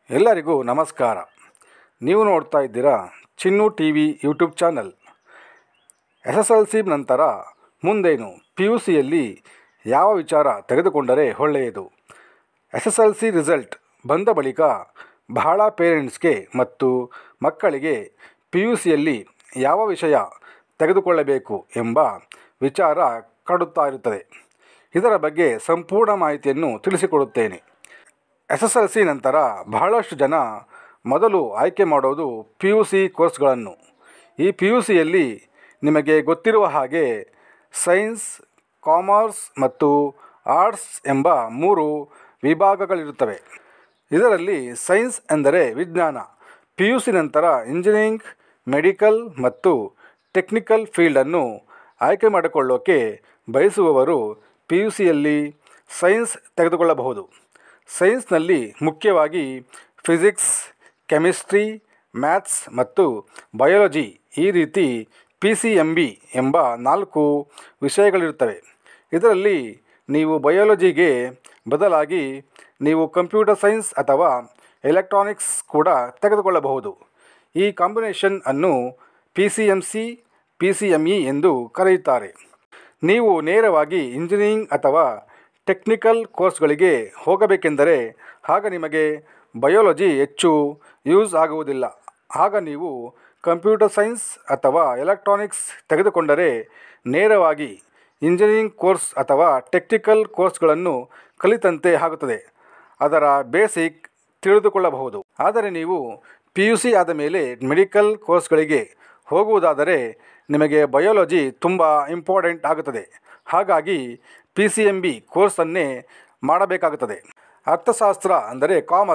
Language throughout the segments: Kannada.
ಎಲ್ಲರಿಗೂ ನಮಸ್ಕಾರ. ನೀವು ನೋಡ್ತಾ ಇದ್ದೀರಾ Chinnu TV YouTube channel. SSLC ನಂತರ ಮುಂದೇನು, PUCಯಲ್ಲಿ ಯಾವ ವಿಚಾರ ತೆಗೆದುಕೊಂಡರೆ ಒಳ್ಳೆಯದು? SSLC ರಿಸಲ್ಟ್ ಬಂದ ಬಳಿಕ ಬಹಳ ಪೇರೆಂಟ್ಸ್ಗೆ ಮತ್ತು ಮಕ್ಕಳಿಗೆ PUCಯಲ್ಲಿ ಯಾವ ವಿಷಯ ತೆಗೆದುಕೊಳ್ಳಬೇಕು ಎಂಬ ವಿಚಾರ ಕಾಡುತ್ತಾ ಇರುತ್ತದೆ. ಇದರ ಬಗ್ಗೆ ಸಂಪೂರ್ಣ ಮಾಹಿತಿಯನ್ನು ತಿಳಿಸಿಕೊಡುತ್ತೇನೆ. SSLC ನಂತರ ಬಹಳಷ್ಟು ಜನ ಮೊದಲು ಆಯ್ಕೆ ಮಾಡೋದು PUC ಕೋರ್ಸ್ಗಳನ್ನು. ಈ PUCಯಲ್ಲಿ ನಿಮಗೆ ಗೊತ್ತಿರುವ ಹಾಗೆ ಸೈನ್ಸ್, ಕಾಮರ್ಸ್ ಮತ್ತು ಆರ್ಟ್ಸ್ ಎಂಬ 3 ವಿಭಾಗಗಳಿರುತ್ತವೆ. ಇದರಲ್ಲಿ ಸೈನ್ಸ್ ಎಂದರೆ ವಿಜ್ಞಾನ. PUC ನಂತರ ಇಂಜಿನಿಯರಿಂಗ್, ಮೆಡಿಕಲ್ ಮತ್ತು ಟೆಕ್ನಿಕಲ್ ಫೀಲ್ಡನ್ನು ಆಯ್ಕೆ ಮಾಡಿಕೊಳ್ಳೋಕೆ ಬಯಸುವವರು PUCಯಲ್ಲಿ ಸೈನ್ಸ್ ತೆಗೆದುಕೊಳ್ಳಬಹುದು. ಸೈನ್ಸ್ನಲ್ಲಿ ಮುಖ್ಯವಾಗಿ ಫಿಸಿಕ್ಸ್, ಕೆಮಿಸ್ಟ್ರಿ, ಮ್ಯಾಥ್ಸ್ ಮತ್ತು ಬಯಾಲಜಿ ಈ ರೀತಿ PCMB ಎಂಬ 4 ವಿಷಯಗಳಿರುತ್ತವೆ. ಇದರಲ್ಲಿ ನೀವು ಬಯಾಲಜಿಗೆ ಬದಲಾಗಿ ನೀವು ಕಂಪ್ಯೂಟರ್ ಸೈನ್ಸ್ ಅಥವಾ ಎಲೆಕ್ಟ್ರಾನಿಕ್ಸ್ ಕೂಡ ತೆಗೆದುಕೊಳ್ಳಬಹುದು. ಈ ಕಾಂಬಿನೇಷನ್ ಅನ್ನು PCMC, PCME ಎಂದು ಕರೆಯುತ್ತಾರೆ. ನೀವು ನೇರವಾಗಿ ಇಂಜಿನಿಯರಿಂಗ್ ಅಥವಾ ಟೆಕ್ನಿಕಲ್ ಕೋರ್ಸ್ಗಳಿಗೆ ಹೋಗಬೇಕೆಂದರೆ ಆಗ ನಿಮಗೆ ಬಯಾಲಜಿ ಹೆಚ್ಚು ಯೂಸ್ ಆಗುವುದಿಲ್ಲ. ಆಗ ನೀವು ಕಂಪ್ಯೂಟರ್ ಸೈನ್ಸ್ ಅಥವಾ ಎಲೆಕ್ಟ್ರಾನಿಕ್ಸ್ ತೆಗೆದುಕೊಂಡರೆ ನೇರವಾಗಿ ಇಂಜಿನಿಯರಿಂಗ್ ಕೋರ್ಸ್ ಅಥವಾ ಟೆಕ್ನಿಕಲ್ ಕೋರ್ಸ್ಗಳನ್ನು ಕಲಿತಂತೆ ಆಗುತ್ತದೆ. ಅದರ ಬೇಸಿಕ್ ತಿಳಿದುಕೊಳ್ಳಬಹುದು. ಆದರೆ ನೀವು PUC ಆದ ಮೇಲೆ ಮೆಡಿಕಲ್ ಕೋರ್ಸ್ಗಳಿಗೆ ಹೋಗುವುದಾದರೆ ನಿಮಗೆ ಬಯಾಲಜಿ ತುಂಬ ಇಂಪಾರ್ಟೆಂಟ್ ಆಗುತ್ತದೆ. ಹಾಗಾಗಿ PCMB ಕೋರ್ಸನ್ನೇ ಮಾಡಬೇಕಾಗುತ್ತದೆ. ಅರ್ಥಶಾಸ್ತ್ರ ಅಂದರೆ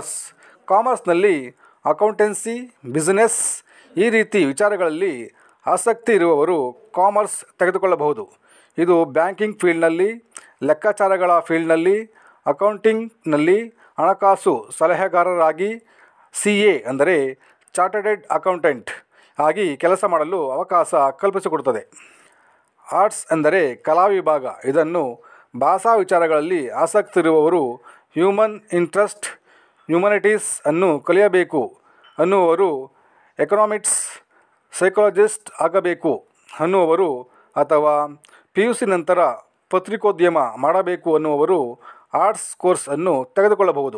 ಕಾಮರ್ಸ್ನಲ್ಲಿ ಅಕೌಂಟೆನ್ಸಿ, ಬಿಸಿನೆಸ್ ಈ ರೀತಿ ವಿಚಾರಗಳಲ್ಲಿ ಆಸಕ್ತಿ ಇರುವವರು ಕಾಮರ್ಸ್ ತೆಗೆದುಕೊಳ್ಳಬಹುದು. ಇದು ಬ್ಯಾಂಕಿಂಗ್ ಫೀಲ್ಡ್ನಲ್ಲಿ, ಲೆಕ್ಕಾಚಾರಗಳ ಫೀಲ್ಡ್ನಲ್ಲಿ, ಅಕೌಂಟಿಂಗ್ನಲ್ಲಿ ಹಣಕಾಸು ಸಲಹೆಗಾರರಾಗಿ, CA ಅಂದರೆ ಚಾರ್ಟರ್ಡ್ ಅಕೌಂಟೆಂಟ್ ಆಗಿ ಕೆಲಸ ಮಾಡಲು ಅವಕಾಶ ಕಲ್ಪಿಸಿಕೊಡುತ್ತದೆ. ಆರ್ಟ್ಸ್ ಎಂದರೆ ಕಲಾ ವಿಭಾಗ. ಇದನ್ನು ಭಾಷಾ ವಿಚಾರಗಳಲ್ಲಿ ಆಸಕ್ತಿ ಇರುವವರು, ಹ್ಯೂಮನ್ ಇಂಟ್ರೆಸ್ಟ್, ಹ್ಯುಮನಿಟೀಸ್ ಅನ್ನು ಕಲಿಯಬೇಕು ಅನ್ನುವರು, ಎಕನಾಮಿಕ್ಸ್, ಸೈಕಾಲಜಿಸ್ಟ್ ಆಗಬೇಕು ಅನ್ನುವರು ಅಥವಾ PUC ನಂತರ ಪತ್ರಿಕೋದ್ಯಮ ಮಾಡಬೇಕು ಅನ್ನುವರು ಆರ್ಟ್ಸ್ ಕೋರ್ಸ್ ಅನ್ನು ತೆಗೆದುಕೊಳ್ಳಬಹುದು.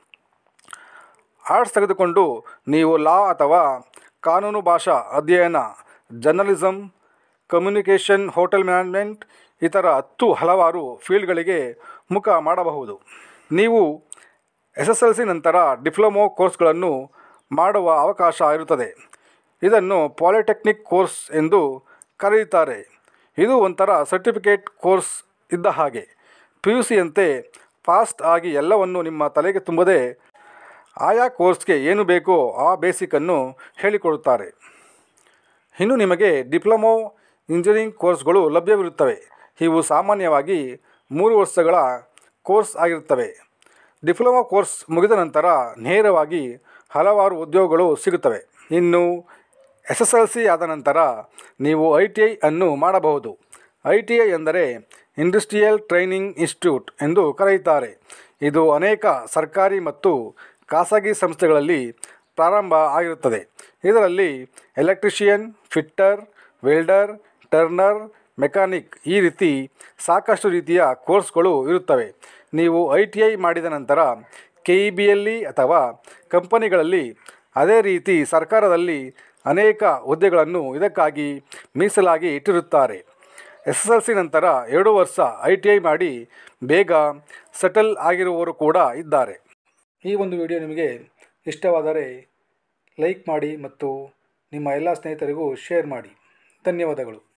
ಆರ್ಟ್ಸ್ ತೆಗೆದುಕೊಂಡು ನೀವು ಲಾ ಅಥವಾ ಕಾನೂನು ಭಾಷಾ ಅಧ್ಯಯನ, ಜರ್ನಲಿಸಮ್, ಕಮ್ಯುನಿಕೇಷನ್, ಹೋಟೆಲ್ ಮ್ಯಾನೇಜ್ಮೆಂಟ್ ಇತರ ಹಲವಾರು ಫೀಲ್ಡ್ಗಳಿಗೆ ಮುಖ ಮಾಡಬಹುದು. ನೀವು SSLC ನಂತರ ಡಿಪ್ಲೊಮೊ ಕೋರ್ಸ್ಗಳನ್ನು ಮಾಡುವ ಅವಕಾಶ ಇರುತ್ತದೆ. ಇದನ್ನು ಪಾಲಿಟೆಕ್ನಿಕ್ ಕೋರ್ಸ್ ಎಂದು ಕರೆಯುತ್ತಾರೆ. ಇದು ಒಂಥರ ಸರ್ಟಿಫಿಕೇಟ್ ಕೋರ್ಸ್ ಇದ್ದ ಹಾಗೆ. PUCಯಂತೆ ಫಾಸ್ಟ್ ಆಗಿ ಎಲ್ಲವನ್ನು ನಿಮ್ಮ ತಲೆಗೆ ತುಂಬದೆ ಆಯಾ ಕೋರ್ಸ್ಗೆ ಏನು ಬೇಕೋ ಆ ಬೇಸಿಕನ್ನು ಹೇಳಿಕೊಡುತ್ತಾರೆ. ಇನ್ನು ನಿಮಗೆ ಡಿಪ್ಲೊಮೊ ಇಂಜಿನಿಯರಿಂಗ್ ಕೋರ್ಸ್ಗಳು ಲಭ್ಯವಿರುತ್ತವೆ. ಇವು ಸಾಮಾನ್ಯವಾಗಿ 3 ವರ್ಷಗಳ ಕೋರ್ಸ್ ಆಗಿರುತ್ತವೆ. ಡಿಪ್ಲೊಮೊ ಕೋರ್ಸ್ ಮುಗಿದ ನಂತರ ನೇರವಾಗಿ ಹಲವಾರು ಉದ್ಯೋಗಗಳು ಸಿಗುತ್ತವೆ. ಇನ್ನು SSLC ಆದ ನಂತರ ನೀವು ITI ಅನ್ನು ಮಾಡಬಹುದು. ITI ಎಂದರೆ ಇಂಡಸ್ಟ್ರಿಯಲ್ ಟ್ರೈನಿಂಗ್ ಇನ್ಸ್ಟಿಟ್ಯೂಟ್ ಎಂದು ಕರೆಯುತ್ತಾರೆ. ಇದು ಅನೇಕ ಸರ್ಕಾರಿ ಮತ್ತು ಖಾಸಗಿ ಸಂಸ್ಥೆಗಳಲ್ಲಿ ಪ್ರಾರಂಭ ಆಗಿರುತ್ತದೆ. ಇದರಲ್ಲಿ electrician, fitter, welder, turner, mechanic ಈ ರೀತಿ ಸಾಕಷ್ಟು ರೀತಿಯ ಕೋರ್ಸ್ಗಳು ಇರುತ್ತವೆ. ನೀವು ITI ಮಾಡಿದ ನಂತರ KEBಯಲ್ಲಿ ಅಥವಾ ಕಂಪನಿಗಳಲ್ಲಿ, ಅದೇ ರೀತಿ ಸರ್ಕಾರದಲ್ಲಿ ಅನೇಕ ಹುದ್ದೆಗಳನ್ನು ಇದಕ್ಕಾಗಿ ಮೀಸಲಾಗಿ ಇಟ್ಟಿರುತ್ತಾರೆ. SSLC ನಂತರ 2 ವರ್ಷ ITI ಮಾಡಿ ಬೇಗ ಸೆಟಲ್ ಆಗಿರುವವರು ಕೂಡ ಇದ್ದಾರೆ. ಈ ಒಂದು ವಿಡಿಯೋ ನಿಮಗೆ ಇಷ್ಟವಾದರೆ ಲೈಕ್ ಮಾಡಿ ಮತ್ತು ನಿಮ್ಮ ಎಲ್ಲ ಸ್ನೇಹಿತರಿಗೂ ಶೇರ್ ಮಾಡಿ. ಧನ್ಯವಾದಗಳು.